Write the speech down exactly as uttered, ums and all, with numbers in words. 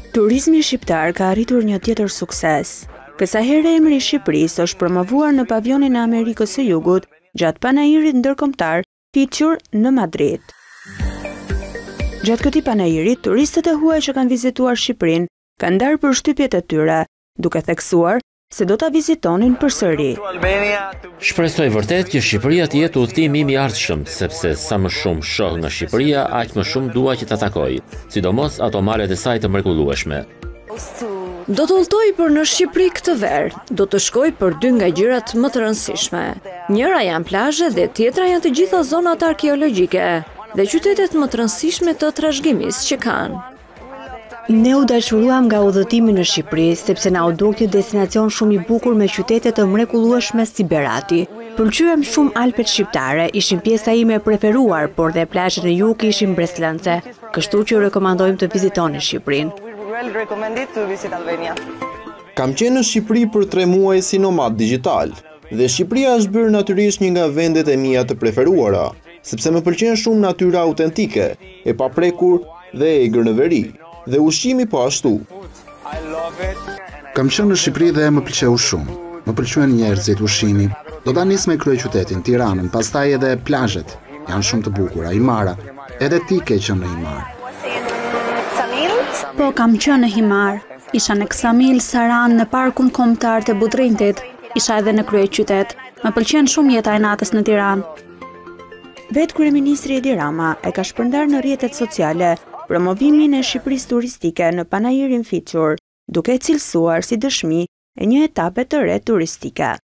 Turizmi shqiptar ka arritur një tjetër sukses. Kësa herë emri i Shqipërisë është promovuar në pavionin e Amerikës së Jugut gjatë panairit ndërkombëtar Future në Madrid. Gjatë këtij panairi, turistët e huaj që kanë vizituar Shqipërinë kanë ndarë përshtypjet e tyre, duke theksuar se do ta vizitonin përsëri. Shpresoj vërtet që Shqipëria të jetë udhëtimi im i ardhshëm, sepse sa më shumë shoh nga Shqipëria, aq më shumë dua që ta takoj, sidomos ato malet e saj të mrekullueshme. Do të udhëtoj për në Shqipëri këtë verë. Do të shkoj për dy nga gjërat më të rëndësishme. Njëra janë plazhe dhe tjetra janë të gjitha zonat arkeologjike dhe qytetet më të rëndësishme të trashëgimisë që kanë. Ne u dashuruam nga udhëtimi në Shqipëri, sepse na u duk një destinacion shumë i bukur me qytete të mrekullueshme si Berati. Pëlqyen shumë Alpet shqiptare, ishin pjesa ime e preferuar, por dhe plazhet e jug ishin breslënce, kështu që rekomandojmë të vizitoni Shqipërinë. Kam qenë në Shqipëri për tre muaj si nomad digital, dhe Shqipëria është bërë natyrisht një nga vendet e mia të preferuara, sepse më pëlqen shumë natyra autentike, e paprekur dhe e egër në veri. Dhe ushqimi po ashtu. Kam qenë në Shqipëri dhe më pëlqeu shumë. Më pëlqyen njerëzit, ushqimi. Do ta nis me kryeqytetin, Tiranën, pastaj edhe plazhet. Janë shumë të bukura, Himara. Edhe ti ke qenë në Himar. Po, kam qenë në Himar. Isha në Ksamil, Saran, në parkun kombëtar të Budrintit. Isha edhe në kryeqytet. Më pëlqen shumë jeta e natës në Tiranë. Vetë kryeministri Edi Rama e ka shpërndar në rrjetet sociale promovimin e Shqipërisë turistike në panairin Future, duke cilësuar si dëshmi e një etape të re turistike.